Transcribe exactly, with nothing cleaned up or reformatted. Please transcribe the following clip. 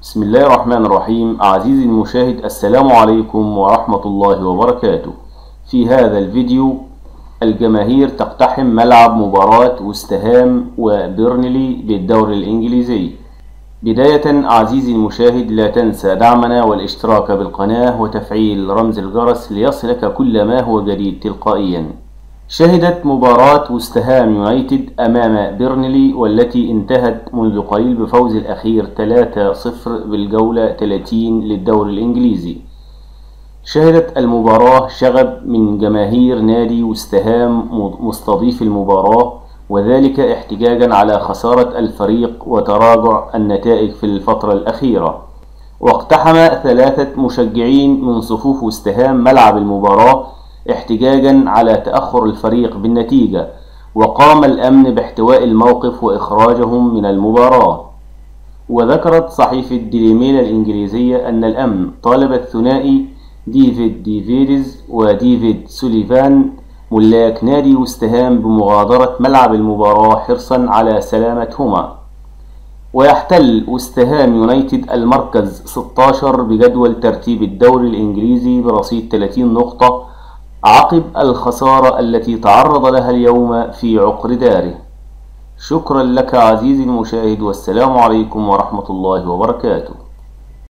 بسم الله الرحمن الرحيم. عزيزي المشاهد، السلام عليكم ورحمة الله وبركاته. في هذا الفيديو الجماهير تقتحم ملعب مباراة وست هام وبيرنلي بالدوري الإنجليزي. بداية عزيزي المشاهد، لا تنسى دعمنا والاشتراك بالقناة وتفعيل رمز الجرس ليصلك كل ما هو جديد تلقائيا. شهدت مباراة وست هام يونايتد أمام بيرنلي والتي انتهت منذ قليل بفوز الأخير ثلاثة صفر بالجولة ثلاثين للدوري الإنجليزي. شهدت المباراة شغب من جماهير نادي وست هام مستضيف المباراة، وذلك احتجاجا على خسارة الفريق وتراجع النتائج في الفترة الأخيرة. واقتحم ثلاثة مشجعين من صفوف وست هام ملعب المباراة احتجاجا على تأخر الفريق بالنتيجة، وقام الأمن باحتواء الموقف وإخراجهم من المباراة. وذكرت صحيفة ديلي ميل الإنجليزية أن الأمن طالب الثنائي ديفيد ديفيدز وديفيد سوليفان ملاك نادي وست هام بمغادرة ملعب المباراة حرصا على سلامتهما. ويحتل وست هام يونايتد المركز ستة عشر بجدول ترتيب الدوري الإنجليزي برصيد ثلاثين نقطة عقب الخسارة التي تعرض لها اليوم في عقر داره. شكرا لك عزيزي المشاهد، والسلام عليكم ورحمة الله وبركاته.